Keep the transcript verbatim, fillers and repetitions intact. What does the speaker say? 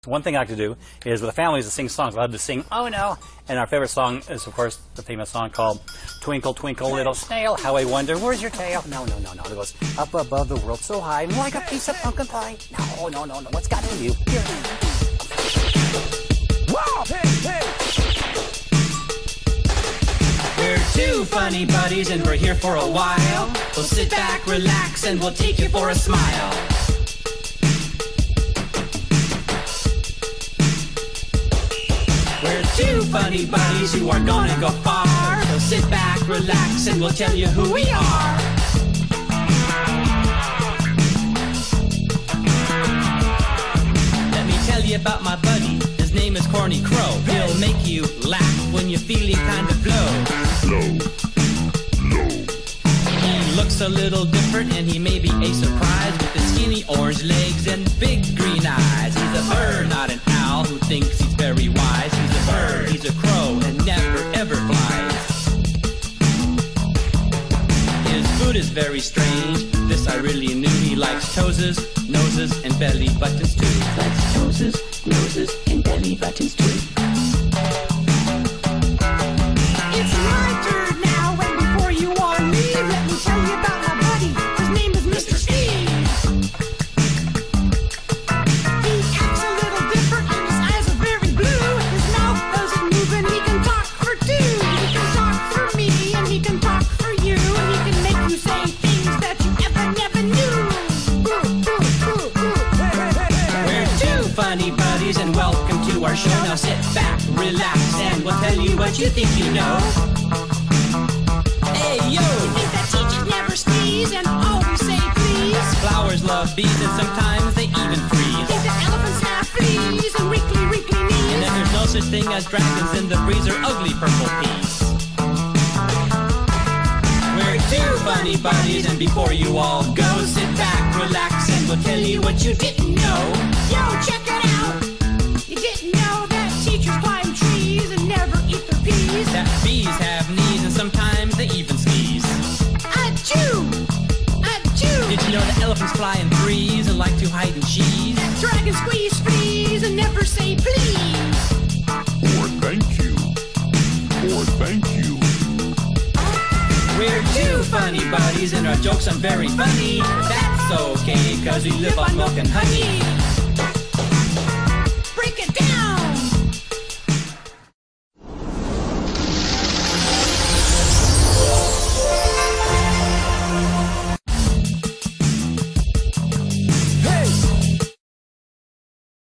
one thing I like to do is with the families to sing songs. I love to sing "Oh No," and our favorite song is, of course, the famous song called "Twinkle, Twinkle, Little Snail, How I Wonder Where's Your Tail." No, no, no, no. It goes up above the world so high, like a piece of pumpkin pie. No, no, no, no. What's got in you? Here. Whoa, hey, hey. We're two funny buddies and we're here for a while. We'll sit back, relax, and we'll take you for a smile. We're two funny buddies who are gonna go far. So sit back, relax, and we'll tell you who we are. Let me tell you about my buddy. His name is Corny Crow. He'll make you laugh when you're feeling kind of low. Low, low. He looks a little different and he may be a surprise with his skinny orange legs and big green eyes. He's a bird, not an owl, who thinks he's very wise. He's a bird, he's a crow, and never ever flies. His food is very strange, this I really knew. He likes toeses, noses, and belly buttons too. He likes toeses, noses, and belly buttons too. It's my turn now, and before you all leave, let me tell you about my buddy. His name is Mister Steve. He acts a little different, and his eyes are very blue. His mouth doesn't move, and he can talk for two. He can talk for me, and he can talk for you, and he can make you say things that you ever, never knew. Ooh, ooh, ooh, ooh. We're two funny buddies, and welcome to our show. Now sit back, relax, and we'll tell you what you think you know. Hey, yo! You think that teachers never sneeze and always say please? Flowers love bees, and sometimes they even You freeze. think that elephants have fleas and wrinkly, wrinkly And knees? then there's no such thing as dragons in the breeze or ugly purple peas. We're two funny buddies, and before you all go, sit back, relax, and we'll tell you what you didn't know. Yo, check it out! You didn't know that teachers climb trees and never eat their peas? That bees have knees, and sometimes they even sneeze. Achoo! Achoo! Did you know that elephants fly in threes and like to hide in cheese? That dragons squeeze fleas and never say please? Or thank you. Or thank you. We're two funny buddies, and our jokes are very funny. That's okay, cause we live on milk and honey.